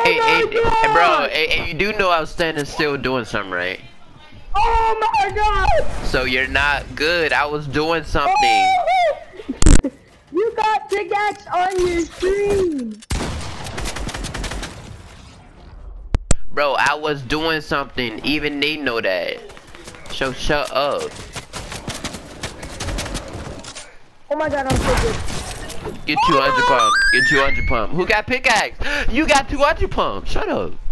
Hey, bro, hey, you do know I was standing still doing something, right? Oh my god! So you're not good. I was doing something. Oh! You got pickaxe on your screen! Bro, I was doing something. Even they know that. So shut up. Oh my god, I'm so good. Get 200 pump. Get 200 pump. Who got pickaxe? You got 200 pump. Shut up.